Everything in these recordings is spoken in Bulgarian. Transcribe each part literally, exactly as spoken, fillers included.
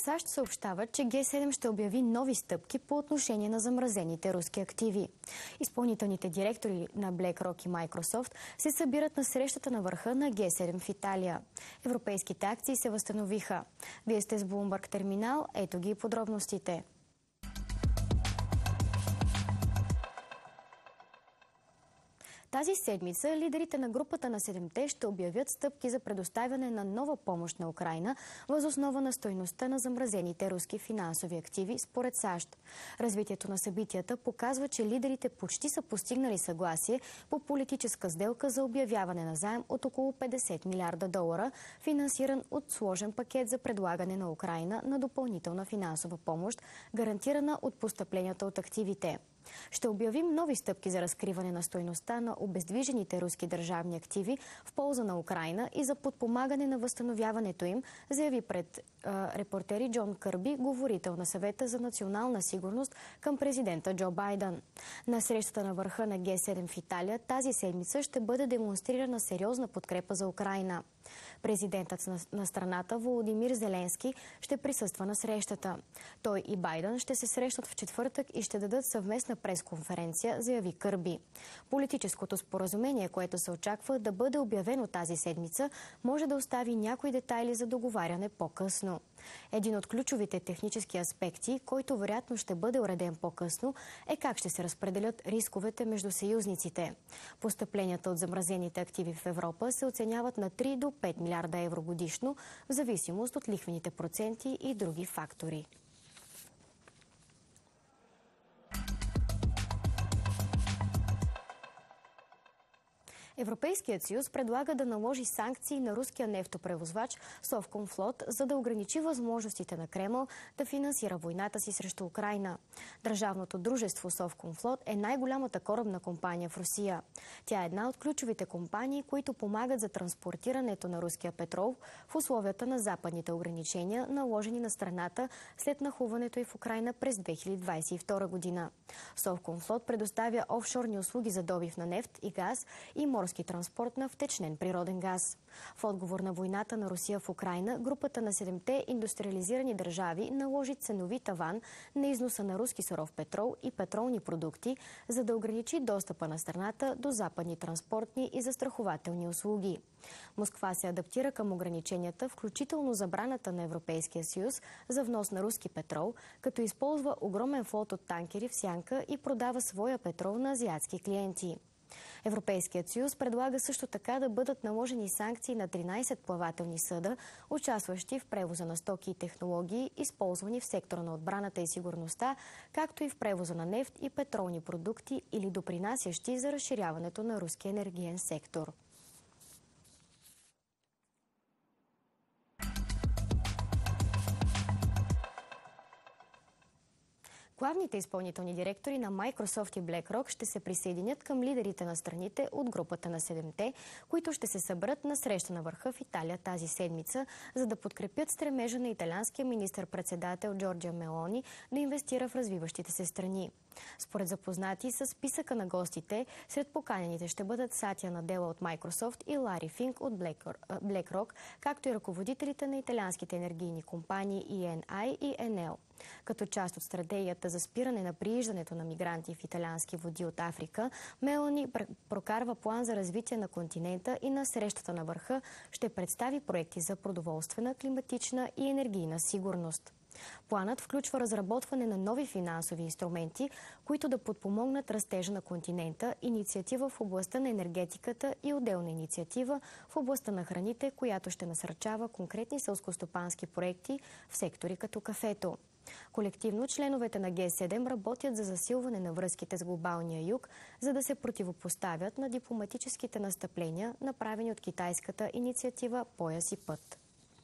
САЩ съобщават, че Г седем ще обяви нови стъпки по отношение на замразените руски активи. Изпълнителните директори на BlackRock и Microsoft се събират на срещата на върха на Г седем в Италия. Европейските акции се възстановиха. Вие сте с Bloomberg Терминал, ето ги и подробностите. Тази седмица лидерите на групата на седемте ще обявят стъпки за предоставяне на нова помощ на Украйна въз основа на стойността на замразените руски финансови активи според САЩ. Развитието на събитията показва, че лидерите почти са постигнали съгласие по политическа сделка за обявяване на заем от около петдесет милиарда долара, финансиран от сложен пакет за предлагане на Украйна на допълнителна финансова помощ, гарантирана от постъпленията от активите. Ще обявим нови стъпки за разкриване на стойността на обездвижените руски държавни активи в полза на Украйна и за подпомагане на възстановяването им, заяви пред а, репортери Джон Кърби, говорител на съвета за национална сигурност към президента Джо Байден. На срещата на върха на Г седем в Италия тази седмица ще бъде демонстрирана сериозна подкрепа за Украйна. Президентът на страната Володимир Зеленски ще присъства на срещата. Той и Байден ще се срещнат в четвъртък и ще дадат съвместна пресконференция, заяви Кърби. Политическото споразумение, което се очаква да бъде обявено тази седмица, може да остави някои детайли за договаряне по-късно. Един от ключовите технически аспекти, който вероятно ще бъде уреден по-късно, е как ще се разпределят рисковете между съюзниците. Постъпленията от замразените активи в Европа се оценяват на три до пет милиарда евро годишно, в зависимост от лихвените проценти и други фактори. Европейският съюз предлага да наложи санкции на руския нефтопревозвач Совкомфлот, за да ограничи възможностите на Кремъл да финансира войната си срещу Украйна. Държавното дружество Совкомфлот е най-голямата корабна компания в Русия. Тя е една от ключовите компании, които помагат за транспортирането на руския петрол в условията на западните ограничения, наложени на страната след нахлуването й в Украйна през две хиляди двадесет и втора година. Совкомфлот предоставя офшорни услуги за добив на нефт и газ и морски транспорт на втечнен природен газ. В отговор на войната на Русия в Украйна, групата на седемте индустриализирани държави наложи ценови таван на износа на руски суров петрол и петролни продукти, за да ограничи достъпа на страната до западни транспортни и застрахователни услуги. Москва се адаптира към ограниченията, включително забраната на Европейския съюз за внос на руски петрол, като използва огромен флот от танкери в сянка и продава своя петрол на азиатски клиенти. Европейският съюз предлага също така да бъдат наложени санкции на тринадесет плавателни съда, участващи в превоза на стоки и технологии, използвани в сектора на отбраната и сигурността, както и в превоза на нефт и петролни продукти или допринасящи за разширяването на руския енергиен сектор. Главните изпълнителни директори на Microsoft и BlackRock ще се присъединят към лидерите на страните от групата на седемте, които ще се съберат на среща на върха в Италия тази седмица, за да подкрепят стремежа на италианския министър-председател Джорджия Мелони да инвестира в развиващите се страни. Според запознати с списъка на гостите, сред поканените ще бъдат Сатя Надела от Microsoft и Лари Финк от BlackRock, както и ръководителите на италианските енергийни компании И Ен Ай и Енел. Като част от стратегията за спиране на прииждането на мигранти в италиански води от Африка, Мелони прокарва план за развитие на континента и на срещата на върха ще представи проекти за продоволствена, климатична и енергийна сигурност. Планът включва разработване на нови финансови инструменти, които да подпомогнат растежа на континента, инициатива в областта на енергетиката и отделна инициатива в областта на храните, която ще насърчава конкретни селскостопански проекти в сектори като кафето. Колективно членовете на Г седем работят за засилване на връзките с глобалния юг, за да се противопоставят на дипломатическите настъпления, направени от китайската инициатива Пояс и път.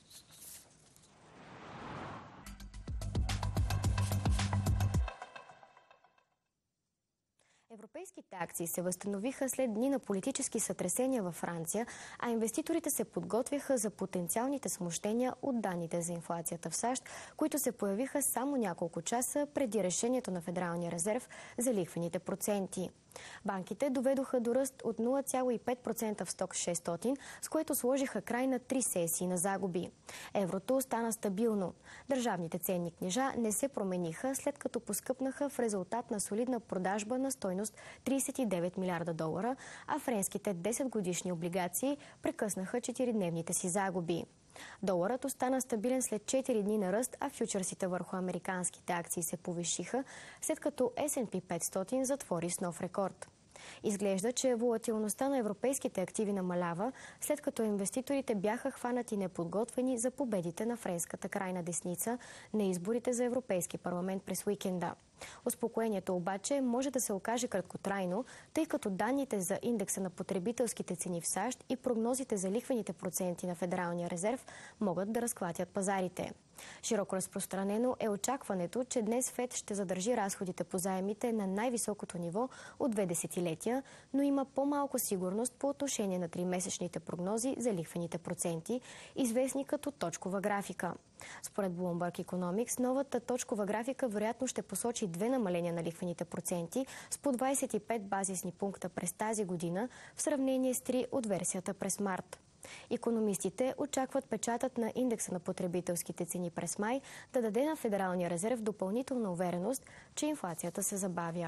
Европейските акции се възстановиха след дни на политически сътресения във Франция, а инвеститорите се подготвяха за потенциалните смущения от данните за инфлацията в САЩ, които се появиха само няколко часа преди решението на Федералния резерв за лихвените проценти. Банките доведоха до ръст от нула цяло и пет процента в сток шестстотин, с което сложиха край на три сесии на загуби. Еврото остана стабилно. Държавните ценни книжа не се промениха, след като поскъпнаха в резултат на солидна продажба на стойност тридесет и девет милиарда долара, а френските десет годишни облигации прекъснаха четиридневните си загуби. Доларът остана стабилен след четири дни на ръст, а фьючерсите върху американските акции се повишиха, след като Ес енд Пи петстотин затвори с нов рекорд. Изглежда, че волатилността на европейските активи намалява, след като инвеститорите бяха хванати неподготвени за победите на френската крайна десница на изборите за Европейски парламент през уикенда. Успокоението обаче може да се окаже краткотрайно, тъй като данните за индекса на потребителските цени в САЩ и прогнозите за лихвените проценти на Федералния резерв могат да разклатят пазарите. Широко разпространено е очакването, че днес ФЕД ще задържи разходите по заемите на най-високото ниво от две десетилетия, но има по-малко сигурност по отношение на тримесечните прогнози за лихвените проценти, известни като точкова графика. Според Bloomberg Economics, новата точкова графика вероятно ще посочи две намаления на лихвените проценти с по двадесет и пет базисни пункта през тази година в сравнение с три от версията през март. Икономистите очакват печатът на индекса на потребителските цени през май да даде на Федералния резерв допълнителна увереност, че инфлацията се забавя.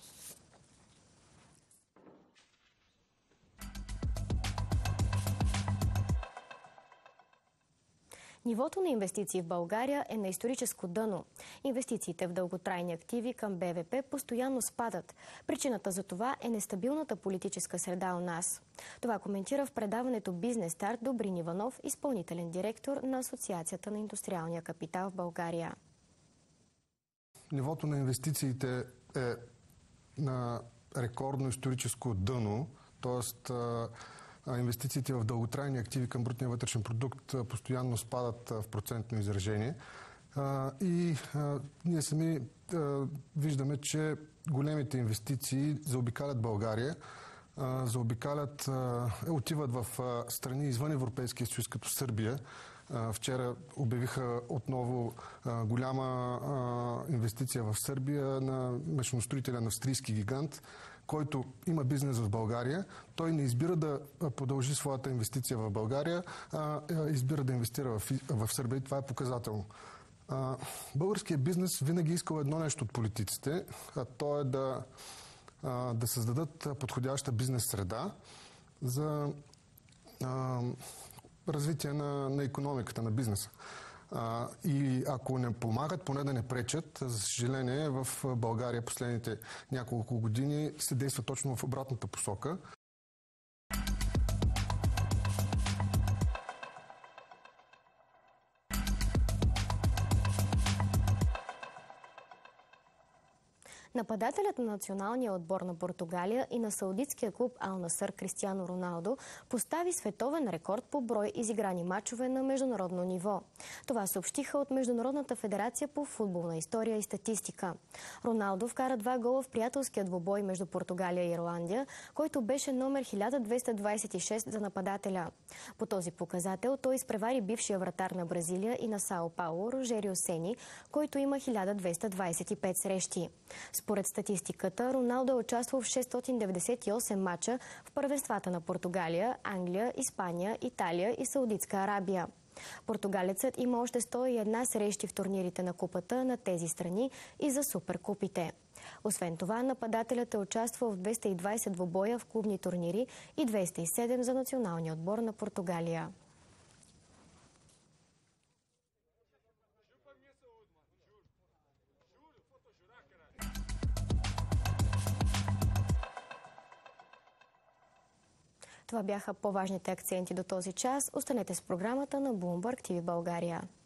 Нивото на инвестиции в България е на историческо дъно. Инвестициите в дълготрайни активи към Б В П постоянно спадат. Причината за това е нестабилната политическа среда у нас. Това коментира в предаването Бизнес Старт Добрин Иванов, изпълнителен директор на Асоциацията на индустриалния капитал в България. Нивото на инвестициите е на рекордно историческо дъно, т.е. инвестициите в дълготрайни активи към брутния вътрешен продукт постоянно спадат в процентно изражение. И ние сами виждаме, че големите инвестиции заобикалят България, заобикалят, отиват в страни извън Европейския съюз, като Сърбия. Вчера обявиха отново голяма инвестиция в Сърбия на машиностроителен австрийски гигант, който има бизнес в България. Той не избира да продължи своята инвестиция в България, а избира да инвестира в, в Сърбия и това е показателно. Българският бизнес винаги искал едно нещо от политиците, а то е да, да създадат подходяща бизнес среда за развитие на, на икономиката, на бизнеса. А, и ако не помагат, поне да не пречат, за съжаление в България последните няколко години се действа точно в обратната посока. Нападателят на националния отбор на Португалия и на саудитския клуб Ал Насър Кристиано Роналдо постави световен рекорд по брой изиграни мачове на международно ниво. Това съобщиха от Международната федерация по футболна история и статистика. Роналдо вкара два гола в приятелския двубой между Португалия и Ирландия, който беше номер хиляда двеста двадесет и шест за нападателя. По този показател той изпревари бившия вратар на Бразилия и на Сао Пауло Рожерио Сени, който има хиляда двеста двадесет и пет срещи. Според статистиката, Роналдо е участвал в шестстотин деветдесет и осем мача в първенствата на Португалия, Англия, Испания, Италия и Саудитска Арабия. Португалецът има още сто и една срещи в турнирите на купата на тези страни и за суперкупите. Освен това, нападателят е участвал в двеста и двадесет двубоя в клубни турнири и двеста и седем за националния отбор на Португалия. Това бяха по-важните акценти до този час. Останете с програмата на Bloomberg Ти Ви България.